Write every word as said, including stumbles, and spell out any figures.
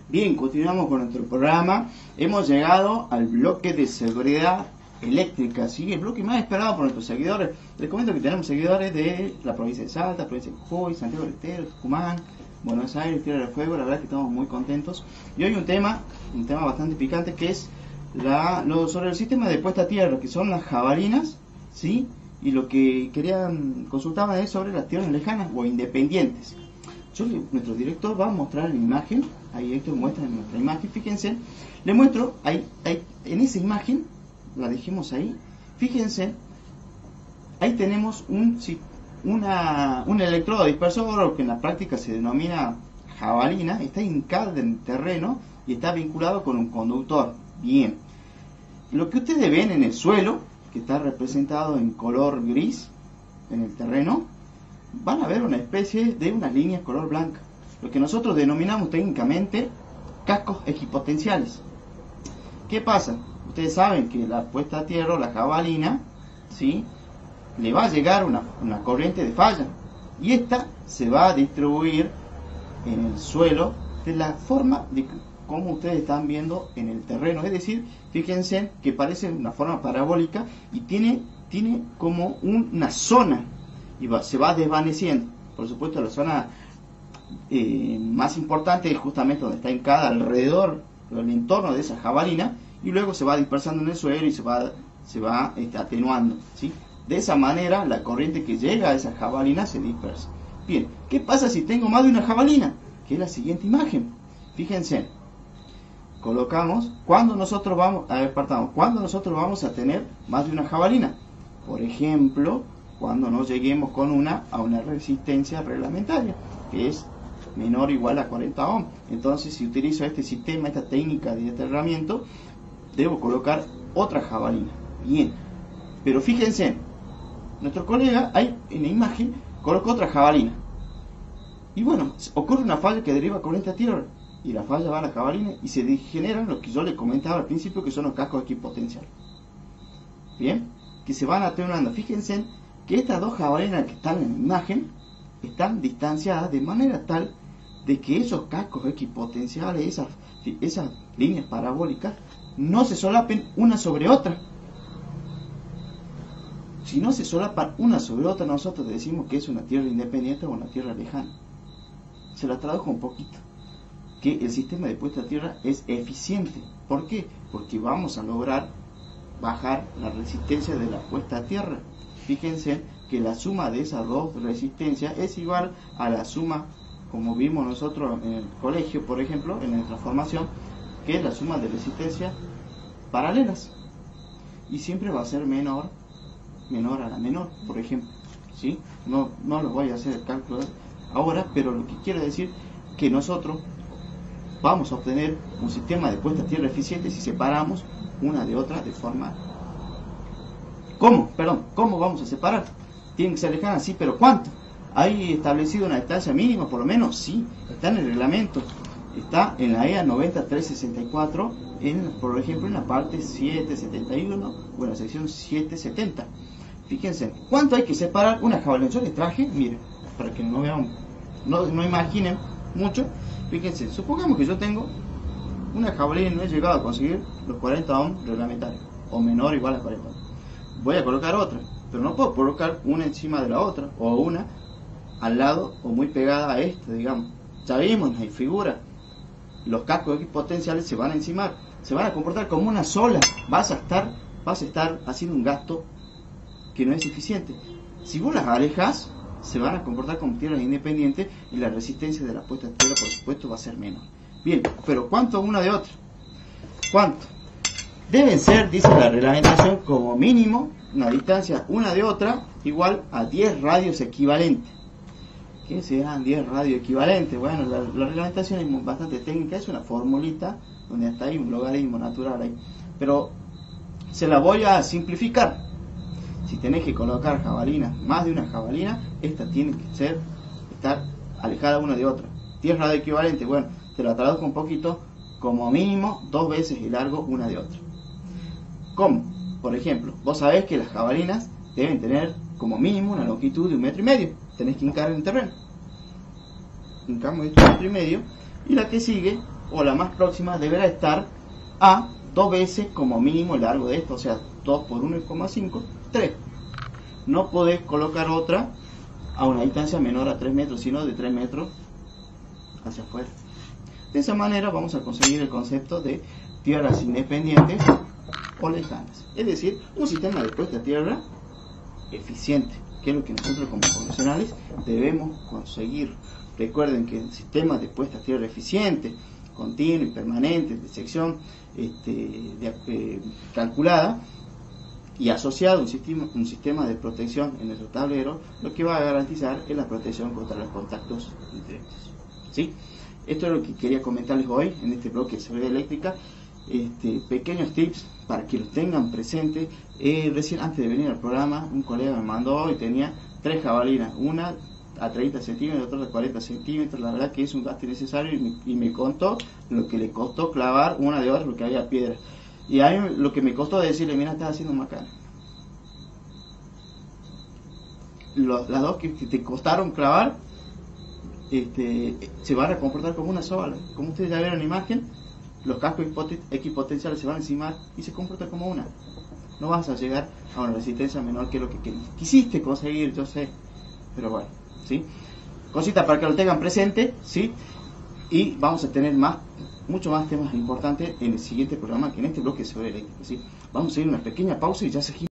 Bien, continuamos con nuestro programa. Hemos llegado al bloque de seguridad eléctrica, ¿sí? El bloque más esperado por nuestros seguidores. Les comento que tenemos seguidores de la provincia de Salta, provincia de Jujuy, Santiago del Estero, Tucumán, Buenos Aires, Tierra del Fuego. La verdad es que estamos muy contentos. Y hoy un tema, un tema bastante picante, que es la, lo, sobre el sistema de puesta a tierra, que son las jabalinas, ¿sí? Y lo que querían consultaban es sobre las tierras lejanas o independientes. Yo, nuestro director va a mostrar la imagen, ahí esto muestra en nuestra imagen, fíjense, le muestro, ahí, ahí, en esa imagen, la dejemos ahí, fíjense, ahí tenemos un, una, un electrodo dispersor, que en la práctica se denomina jabalina, está hincado en el terreno y está vinculado con un conductor. Bien, lo que ustedes ven en el suelo, que está representado en color gris, en el terreno, van a ver una especie de unas líneas color blanca, lo que nosotros denominamos técnicamente cascos equipotenciales. ¿Qué pasa? Ustedes saben que la puesta a tierra, la jabalina, ¿sí?, le va a llegar una, una corriente de falla, y esta se va a distribuir en el suelo de la forma de como ustedes están viendo en el terreno. Es decir, fíjense que parece una forma parabólica y tiene, tiene como un, una zona, y va, se va desvaneciendo. Por supuesto, la zona eh, más importante es justamente donde está hincada alrededor del entorno de esa jabalina, y luego se va dispersando en el suelo y se va, se va este, atenuando, ¿sí? De esa manera la corriente que llega a esa jabalina se dispersa. Bien, ¿qué pasa si tengo más de una jabalina? Que es la siguiente imagen. Fíjense, colocamos cuando nosotros vamos a ver, partamos, cuando nosotros vamos a tener más de una jabalina. Por ejemplo, cuando no lleguemos con una a una resistencia reglamentaria, que es menor o igual a cuarenta ohms. Entonces, si utilizo este sistema, esta técnica de aterramiento, debo colocar otra jabalina. Bien, pero fíjense, nuestro colega ahí en la imagen colocó otra jabalina, y bueno, ocurre una falla que deriva corriente a tierra, y la falla va a la jabalina y se generan lo que yo les comentaba al principio, que son los cascos equipotenciales. Bien, que se van atenuando. Fíjense que estas dos jabalinas que están en la imagen están distanciadas de manera tal de que esos cascos equipotenciales, esas, esas líneas parabólicas, no se solapen una sobre otra. Si no se solapan una sobre otra, nosotros decimos que es una tierra independiente o una tierra lejana. Se la tradujo un poquito, que el sistema de puesta a tierra es eficiente. ¿Por qué? Porque vamos a lograr bajar la resistencia de la puesta a tierra. Fíjense que la suma de esas dos resistencias es igual a la suma, como vimos nosotros en el colegio, por ejemplo, en nuestra formación, que es la suma de resistencias paralelas, y siempre va a ser menor menor a la menor, por ejemplo, ¿sí? No, no los voy a hacer el cálculo ahora, pero lo que quiero decir que nosotros vamos a obtener un sistema de puesta a tierra eficiente si separamos una de otra de forma... ¿Cómo? Perdón, ¿cómo vamos a separar? Tienen que ser lejanas, sí, pero ¿cuánto? ¿Hay establecido una distancia mínima por lo menos? Sí, está en el reglamento, está en la E A noventa mil trescientos sesenta y cuatro, en, por ejemplo en la parte setecientos setenta y uno o en la sección setecientos setenta. Fíjense, ¿cuánto hay que separar una jabalina? Yo les traje, miren, para que no vean, no, no imaginen mucho. Fíjense, supongamos que yo tengo una jabalina y no he llegado a conseguir los cuarenta ohms reglamentarios, o menor o igual a cuarenta ohms. Voy a colocar otra, pero no puedo colocar una encima de la otra, o una al lado o muy pegada a esta, digamos. Ya vimos, hay figura, los cascos equipotenciales se van a encimar, se van a comportar como una sola. Vas a estar, vas a estar haciendo un gasto que no es eficiente. Si vos las alejas, se van a comportar como tierras independientes y la resistencia de la puesta a tierra, por supuesto, va a ser menor. Bien, pero ¿cuánto una de otra? ¿Cuánto? Deben ser, dice la reglamentación, como mínimo una distancia una de otra igual a diez radios equivalentes. ¿Qué serán diez radios equivalentes? Bueno, la, la reglamentación es bastante técnica, es una formulita donde hasta hay un logaritmo natural ahí, pero se la voy a simplificar. Si tenés que colocar jabalinas, más de una jabalina, esta tiene que ser, estar alejada una de otra. diez radios equivalentes, bueno, te la traduzco un poquito, como mínimo dos veces el largo una de otra. ¿Cómo? Por ejemplo, vos sabés que las jabalinas deben tener como mínimo una longitud de un metro y medio. Tenés que hincar en el terreno. Hincamos esto un metro y medio, y la que sigue o la más próxima deberá estar a dos veces como mínimo el largo de esto, o sea, dos por uno coma cinco, tres. No podés colocar otra a una distancia menor a tres metros, sino de tres metros hacia afuera. De esa manera vamos a conseguir el concepto de tierras independientes o lejanas, es decir, un sistema de puesta a tierra eficiente, que es lo que nosotros como profesionales debemos conseguir. Recuerden que el sistema de puesta a tierra eficiente, continuo y permanente, de sección este, de, eh, calculada y asociado a un sistema, un sistema de protección en el tablero, lo que va a garantizar es la protección contra los contactos directos. ¿Sí? Esto es lo que quería comentarles hoy en este bloque de seguridad eléctrica. Este, pequeños tips para que los tengan presentes. Eh, recién antes de venir al programa, un colega me mandó y tenía tres jabalinas, una a treinta centímetros, otra a cuarenta centímetros. La verdad que es un gasto innecesario, y me, y me contó lo que le costó clavar una de otra porque había piedra. Y a mí lo que me costó decirle, mira, estás haciendo macana. Los, las dos que, que te costaron clavar este, se van a comportar como una sola. Como ustedes ya vieron en la imagen, los cascos equipotenciales se van a encimar y se comportan como una. No vas a llegar a una resistencia menor que lo que quisiste conseguir, yo sé, pero bueno, ¿sí? Cositas para que lo tengan presente, ¿sí? Y vamos a tener más, mucho más temas importantes en el siguiente programa, que en este bloque sobre eléctrica, ¿sí? Vamos a ir a una pequeña pausa y ya seguimos.